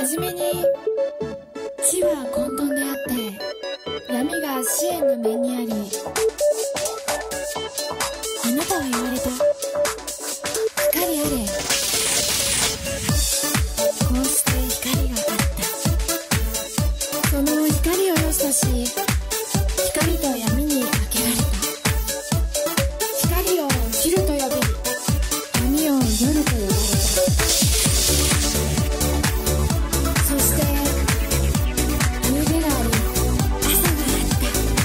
じめに死は混沌であって闇が死への目にあり、あなたは言われた。光あれ。こうして光があった。その光を良しとし、光と闇に分けられた。光を昼と呼び、闇を夜と呼ばれた。そして夕べがあり、朝があった。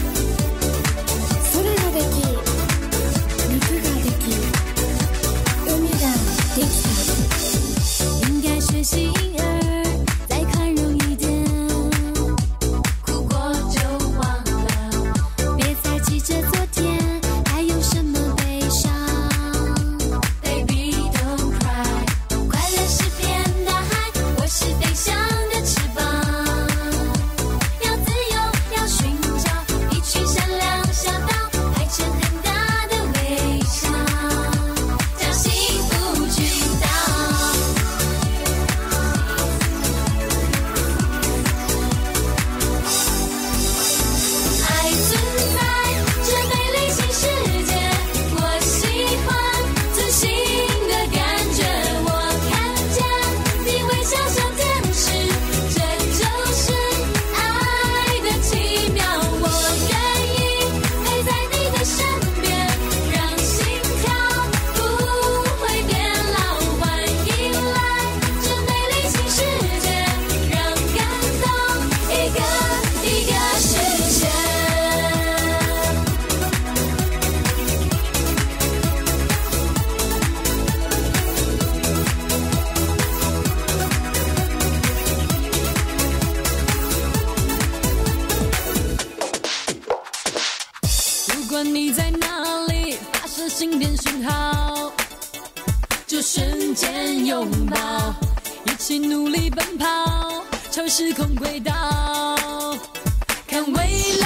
空ができ、陸ができ、海ができた。 应该学习婴儿，再宽容一点。哭过就忘了，别再记着昨天，还有什么悲伤 ？Baby don't cry， 快乐是片大海，我是飞翔的翅膀。要自由，要寻找一群善良小岛，排成很大的微笑，叫幸福群岛。爱存在这美丽新世界，我喜欢自信的感觉。我看见你微笑像天使，这就是爱的奇妙。我愿意陪在你的身边，让心跳不会变老。欢迎来这美丽新世界，让感动一个一个实现。不管你在哪里，发射心电讯号，就瞬间拥抱，一起努力奔跑，朝时空轨道，看未来。